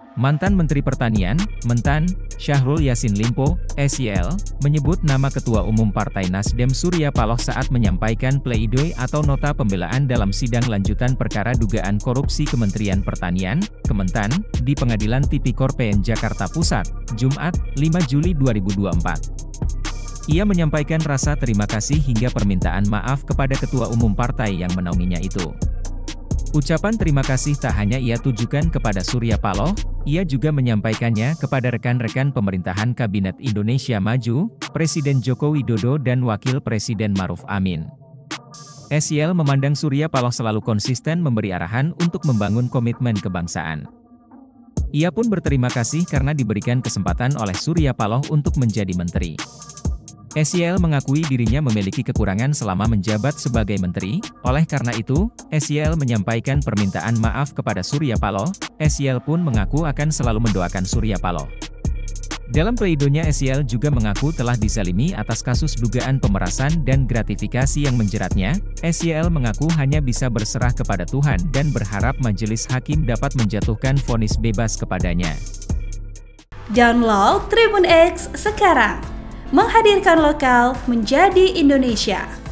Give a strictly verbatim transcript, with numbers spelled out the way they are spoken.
Mantan Menteri Pertanian, Mentan, Syahrul Yassin Limpo, S Y L, menyebut nama Ketua Umum Partai Nasdem Surya Paloh saat menyampaikan pleidoy atau nota pembelaan dalam sidang lanjutan perkara dugaan korupsi Kementerian Pertanian, Kementan, di Pengadilan Tipikor P N Jakarta Pusat, Jumat, lima Juli dua ribu dua puluh empat. Ia menyampaikan rasa terima kasih hingga permintaan maaf kepada Ketua Umum partai yang menaunginya itu. Ucapan terima kasih tak hanya ia tujukan kepada Surya Paloh, ia juga menyampaikannya kepada rekan-rekan pemerintahan Kabinet Indonesia Maju, Presiden Joko Widodo dan Wakil Presiden Maruf Amin. S Y L memandang Surya Paloh selalu konsisten memberi arahan untuk membangun komitmen kebangsaan. Ia pun berterima kasih karena diberikan kesempatan oleh Surya Paloh untuk menjadi menteri. S Y L mengakui dirinya memiliki kekurangan selama menjabat sebagai menteri, oleh karena itu, S Y L menyampaikan permintaan maaf kepada Surya Paloh. S Y L pun mengaku akan selalu mendoakan Surya Paloh. Dalam pleidonya S Y L juga mengaku telah disalimi atas kasus dugaan pemerasan dan gratifikasi yang menjeratnya. S Y L mengaku hanya bisa berserah kepada Tuhan dan berharap majelis hakim dapat menjatuhkan vonis bebas kepadanya. Download Tribun X sekarang, menghadirkan lokal menjadi Indonesia.